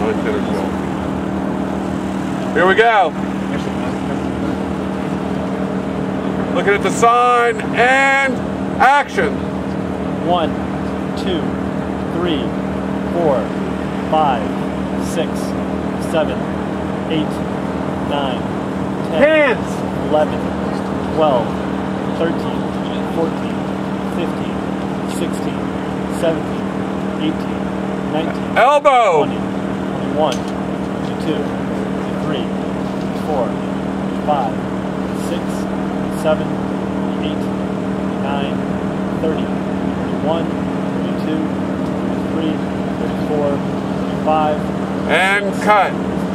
Another 10 or 12. Here we go. Looking at the sign and action. 1, 2, 3, 4, 5, 6, 7, 8, 9, 10, Hands. 11, 12, 13, 14, 15, 16, 17, 18, 19, Elbow. 20, 21, 22, 23, 24, 25, 6, 7, 8, 9, 30, 31, 32, 33, 34, 35, And cut.